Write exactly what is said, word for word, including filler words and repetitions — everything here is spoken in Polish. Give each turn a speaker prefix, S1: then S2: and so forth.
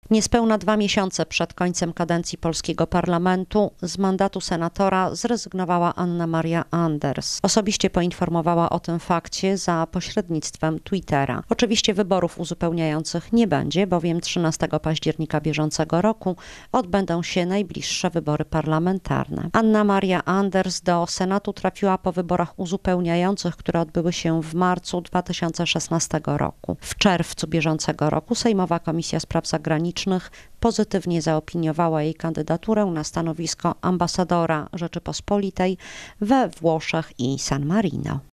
S1: Niespełna dwa miesiące przed końcem kadencji polskiego parlamentu z mandatu senatora zrezygnowała Anna Maria Anders. Osobiście poinformowała o tym fakcie za pośrednictwem Twittera. Oczywiście wyborów uzupełniających nie będzie, bowiem trzynastego października bieżącego roku odbędą się najbliższe wybory parlamentarne. Anna Maria Anders do Senatu trafiła po wyborach uzupełniających, które odbyły się w marcu dwa tysiące szesnastego roku. W czerwcu bieżącego roku Sejmowa Komisja Spraw Zagranicznych pozytywnie zaopiniowała jej kandydaturę na stanowisko ambasadora Rzeczypospolitej we Włoszech i San Marino.